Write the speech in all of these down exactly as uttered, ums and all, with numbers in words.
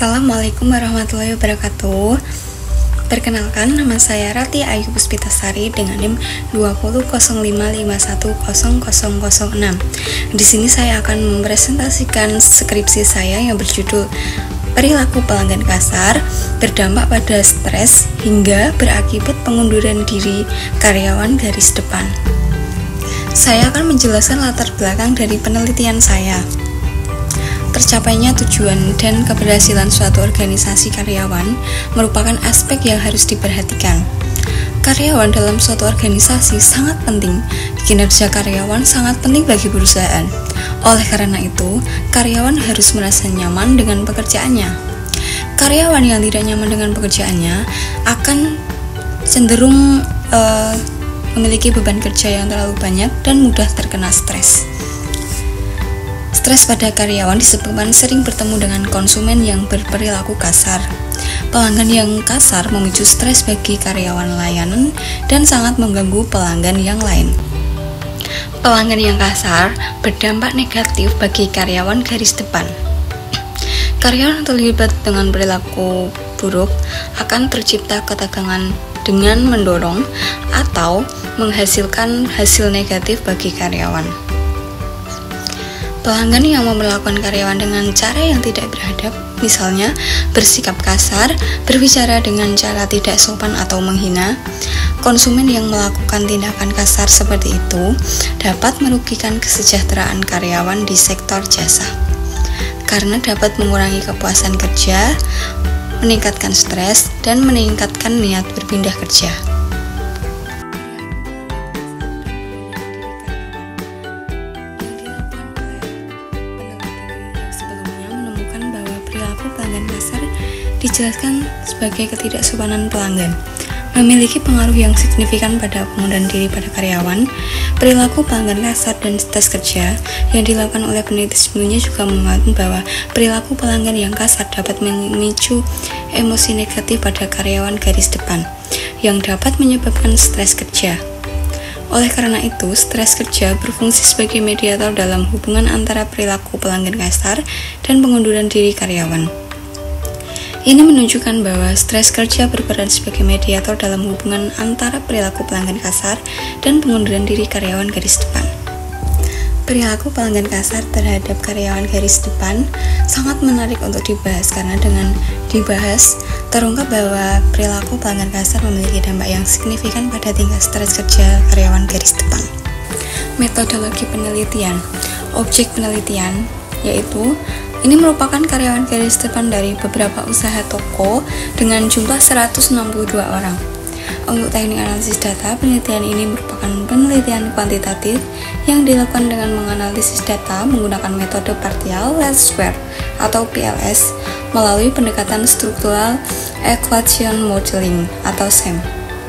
Assalamualaikum warahmatullahi wabarakatuh. Perkenalkan, nama saya Rati Ayu Puspitasari dengan NIM dua nol nol lima lima satu nol nol nol enam. Di sini saya akan mempresentasikan skripsi saya yang berjudul Perilaku Pelanggan Kasar berdampak pada stres hingga berakibat pengunduran diri karyawan garis depan. Saya akan menjelaskan latar belakang dari penelitian saya. Tercapainya tujuan dan keberhasilan suatu organisasi karyawan merupakan aspek yang harus diperhatikan. Karyawan dalam suatu organisasi sangat penting. Kinerja karyawan sangat penting bagi perusahaan. Oleh karena itu, karyawan harus merasa nyaman dengan pekerjaannya. Karyawan yang tidak nyaman dengan pekerjaannya akan cenderung uh, memiliki beban kerja yang terlalu banyak dan mudah terkena stres. Stres pada karyawan disebabkan sering bertemu dengan konsumen yang berperilaku kasar. Pelanggan yang kasar memicu stres bagi karyawan layanan dan sangat mengganggu pelanggan yang lain. Pelanggan yang kasar berdampak negatif bagi karyawan garis depan. Karyawan yang terlibat dengan perilaku buruk akan tercipta ketegangan dengan mendorong atau menghasilkan hasil negatif bagi karyawan. Pelanggan yang memperlakukan karyawan dengan cara yang tidak beradab, misalnya bersikap kasar, berbicara dengan cara tidak sopan atau menghina, konsumen yang melakukan tindakan kasar seperti itu dapat merugikan kesejahteraan karyawan di sektor jasa, karena dapat mengurangi kepuasan kerja, meningkatkan stres, dan meningkatkan niat berpindah kerja. Pelanggan kasar dijelaskan sebagai ketidaksopanan pelanggan, memiliki pengaruh yang signifikan pada pengunduran diri pada karyawan. Perilaku pelanggan kasar dan stres kerja yang dilakukan oleh peneliti sebelumnya juga mengatakan bahwa perilaku pelanggan yang kasar dapat memicu emosi negatif pada karyawan garis depan yang dapat menyebabkan stres kerja. Oleh karena itu, stres kerja berfungsi sebagai mediator dalam hubungan antara perilaku pelanggan kasar dan pengunduran diri karyawan. Ini menunjukkan bahwa stres kerja berperan sebagai mediator dalam hubungan antara perilaku pelanggan kasar dan pengunduran diri karyawan garis depan. Perilaku pelanggan kasar terhadap karyawan garis depan sangat menarik untuk dibahas karena dengan dibahas terungkap bahwa perilaku pelanggan kasar memiliki dampak yang signifikan pada tingkat stres kerja karyawan garis depan. Metodologi penelitian. Objek penelitian yaitu ini merupakan karyawan garis depan dari beberapa usaha toko dengan jumlah seratus enam puluh dua orang. Untuk teknik analisis data, penelitian ini merupakan penelitian kuantitatif yang dilakukan dengan menganalisis data menggunakan metode partial least square atau P L S melalui pendekatan Structural Equation Modeling atau S E M.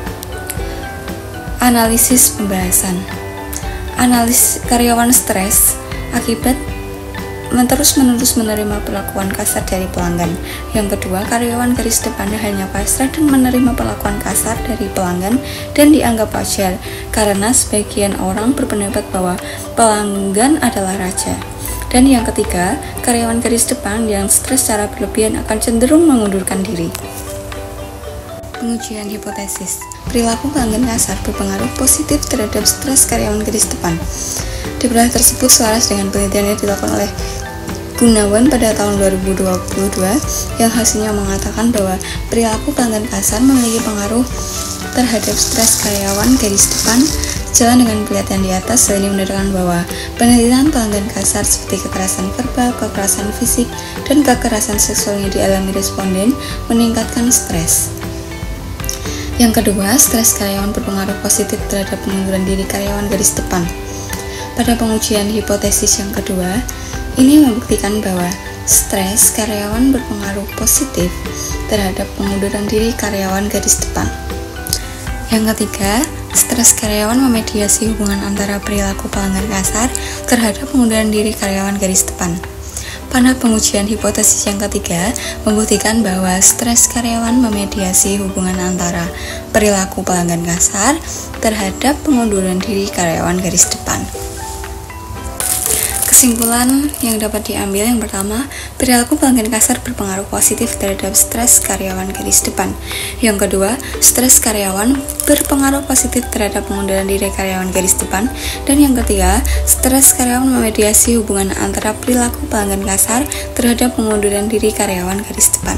Analisis pembahasan. Analisis karyawan stres akibat terus-menerus menerima perlakuan kasar dari pelanggan. Yang kedua, karyawan garis depan hanya pasrah dan menerima perlakuan kasar dari pelanggan dan dianggap wajar, karena sebagian orang berpendapat bahwa pelanggan adalah raja. Dan yang ketiga, karyawan garis depan yang stres secara berlebihan akan cenderung mengundurkan diri. Pengujian hipotesis. Perilaku pelanggan kasar berpengaruh positif terhadap stres karyawan garis depan. Di bawah tersebut selaras dengan penelitian yang dilakukan oleh Gunawan pada tahun dua ribu dua puluh dua yang hasilnya mengatakan bahwa perilaku pelanggan kasar memiliki pengaruh terhadap stres karyawan garis depan. Sejalan dengan penelitian di atas, hal ini menunjukkan bahwa penelitian pelanggan kasar seperti kekerasan verbal, kekerasan fisik, dan kekerasan seksual yang dialami responden meningkatkan stres. Yang kedua, stres karyawan berpengaruh positif terhadap pengunduran diri karyawan garis depan. Pada pengujian hipotesis yang kedua, ini membuktikan bahwa stres karyawan berpengaruh positif terhadap pengunduran diri karyawan garis depan. Yang ketiga, stres karyawan memediasi hubungan antara perilaku pelanggan kasar terhadap pengunduran diri karyawan garis depan. Pada pengujian hipotesis yang ketiga, membuktikan bahwa stres karyawan memediasi hubungan antara perilaku pelanggan kasar terhadap pengunduran diri karyawan garis depan. Kesimpulan yang dapat diambil yang pertama, perilaku pelanggan kasar berpengaruh positif terhadap stres karyawan garis depan. Yang kedua, stres karyawan berpengaruh positif terhadap pengunduran diri karyawan garis depan. Dan yang ketiga, stres karyawan memediasi hubungan antara perilaku pelanggan kasar terhadap pengunduran diri karyawan garis depan.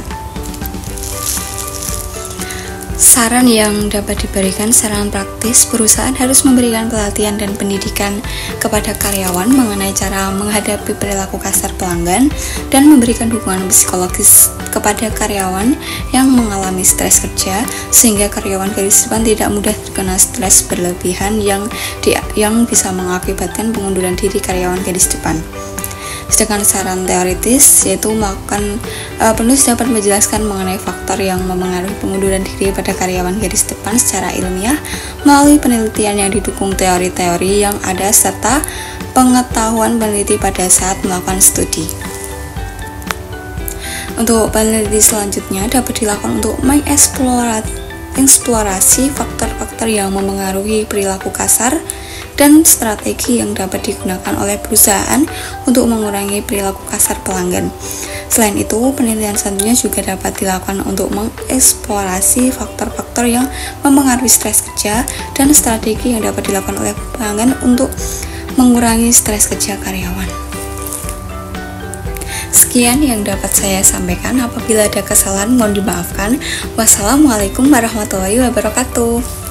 Saran yang dapat diberikan secara praktis, perusahaan harus memberikan pelatihan dan pendidikan kepada karyawan mengenai cara menghadapi perilaku kasar pelanggan dan memberikan dukungan psikologis kepada karyawan yang mengalami stres kerja sehingga karyawan garis depan tidak mudah terkena stres berlebihan yang di, yang bisa mengakibatkan pengunduran diri karyawan garis depan. Sedangkan saran teoritis yaitu melakukan uh, penulis dapat menjelaskan mengenai faktor yang memengaruhi pengunduran diri pada karyawan garis depan secara ilmiah melalui penelitian yang didukung teori-teori yang ada serta pengetahuan peneliti pada saat melakukan studi. Untuk peneliti selanjutnya dapat dilakukan untuk mengeksplorasi faktor-faktor yang memengaruhi perilaku kasar dan strategi yang dapat digunakan oleh perusahaan untuk mengurangi perilaku kasar pelanggan. Selain itu, penelitian selanjutnya juga dapat dilakukan untuk mengeksplorasi faktor-faktor yang mempengaruhi stres kerja dan strategi yang dapat dilakukan oleh pelanggan untuk mengurangi stres kerja karyawan. Sekian yang dapat saya sampaikan. Apabila ada kesalahan mohon dimaafkan. Wassalamualaikum warahmatullahi wabarakatuh.